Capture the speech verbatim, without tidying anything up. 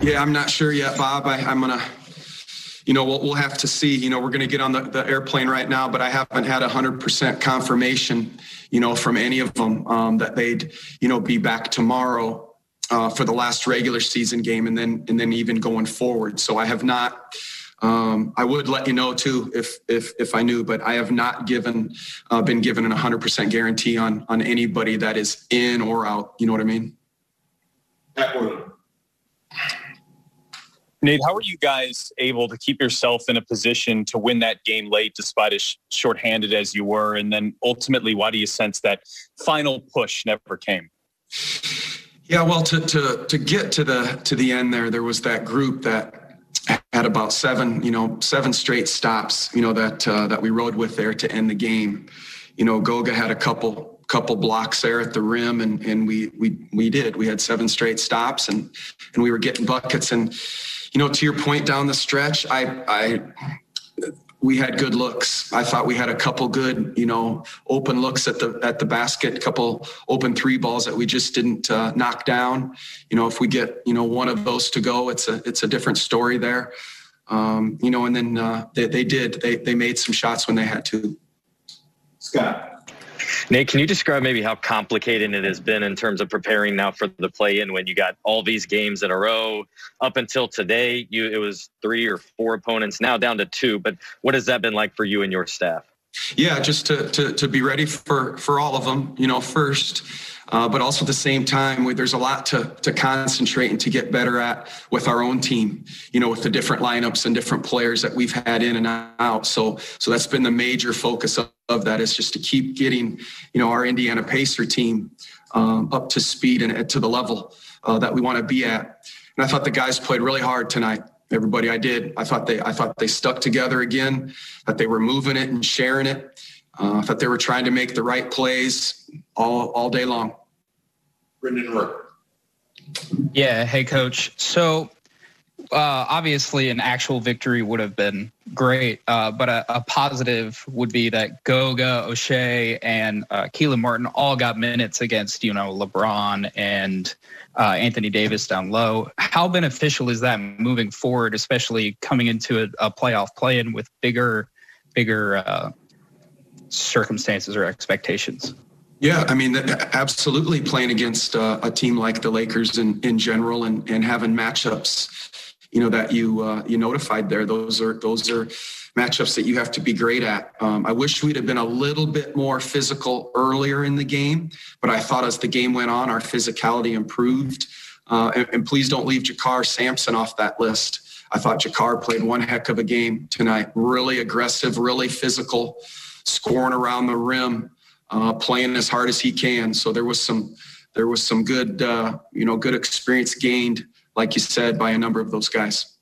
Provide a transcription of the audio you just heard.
Yeah, I'm not sure yet, Bob. I, I'm going to, you know, we'll, we'll have to see. You know, we're going to get on the, the airplane right now, but I haven't had one hundred percent confirmation, you know, from any of them um, that they'd, you know, be back tomorrow uh, for the last regular season game and then and then even going forward. So I have not. Um, I would let you know too if if if I knew, but I have not given uh, been given an one hundred percent guarantee on on anybody that is in or out. You know what I mean? Nate, how are you guys able to keep yourself in a position to win that game late despite as sh- shorthanded as you were? And then ultimately, why do you sense that final push never came? Yeah, well, to to to get to the to the end there, there was that group that had about seven, you know, seven straight stops, you know, that uh, that we rode with there to end the game. You know, Goga had a couple couple blocks there at the rim, and and we we we did. We had seven straight stops, and and we were getting buckets. And you know, to your point down the stretch, I I we had good looks. I thought we had a couple good, you know, open looks at the at the basket, a couple open three balls that we just didn't uh, knock down. You know, if we get, you know, one of those to go, it's a it's a different story there. Um, you know, and then uh, they they did they they made some shots when they had to. Scott. Nate, can you describe maybe how complicated it has been in terms of preparing now for the play-in when you got all these games in a row? Up until today, you it was three or four opponents, now down to two. But what has that been like for you and your staff? Yeah, just to to to be ready for for all of them, you know, first. Uh, but also at the same time, we, there's a lot to to concentrate and to get better at with our own team, you know, with the different lineups and different players that we've had in and out. So so that's been the major focus of, of that is just to keep getting, you know, our Indiana Pacer team um, up to speed and to the level uh, that we want to be at. And I thought the guys played really hard tonight. Everybody, I did. I thought they I thought they stuck together again, that they were moving it and sharing it. Uh, I thought they were trying to make the right plays all all day long. Brendan Rook. Yeah, hey, Coach. So uh, obviously an actual victory would have been great, uh, but a, a positive would be that Goga, O'Shea, and uh, Keelan Martin all got minutes against, you know, LeBron and uh, Anthony Davis down low. How beneficial is that moving forward, especially coming into a, a playoff play-in with bigger, bigger uh, circumstances or expectations? Yeah, I mean, absolutely playing against uh, a team like the Lakers in, in general and, and having matchups, you know, that you uh, you notified there. Those are those are matchups that you have to be great at. Um, I wish we'd have been a little bit more physical earlier in the game, but I thought as the game went on, our physicality improved. Uh, and, and please don't leave Jakar Sampson off that list. I thought Jakar played one heck of a game tonight. Really aggressive, really physical, scoring around the rim. Uh, playing as hard as he can. So there was some, there was some good, uh, you know, good experience gained, like you said, by a number of those guys.